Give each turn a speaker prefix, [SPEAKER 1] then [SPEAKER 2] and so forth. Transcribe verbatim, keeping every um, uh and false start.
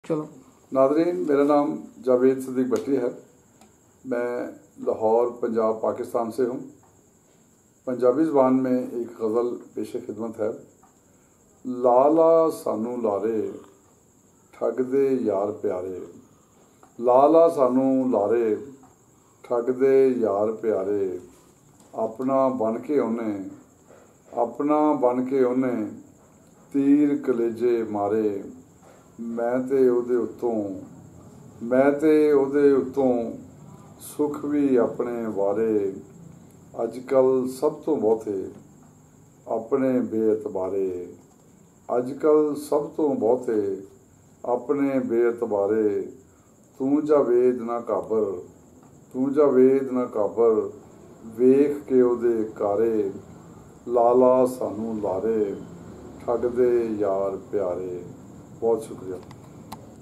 [SPEAKER 1] चलो
[SPEAKER 2] नादरीन, मेरा नाम जावेद सदीक भट्टी है। मैं लाहौर पंजाब पाकिस्तान से हूँ। पंजाबी ज़बान में एक गज़ल पेश खिदमत है। लाला सानू लारे ठग दे यार प्यारे, लाला सानू लारे ठग दे यार प्यारे, अपना बन के उन्हें अपना बन के उन्हें तीर कलेजे मारे। मैं ते उहदे उत्तों मैं ते उहदे उत्तों सुख भी अपने वारे। अजकल सब तो बहुते अपने बेअतबारे, अजकल सब तो बहुते अपने बेअतबारे। तू जावेद ना काबर तू जावेद ना काबर, वेख के उहदे कारे। लाला सानू लारे ठग दे यार प्यारे। बहुत शुक्रिया।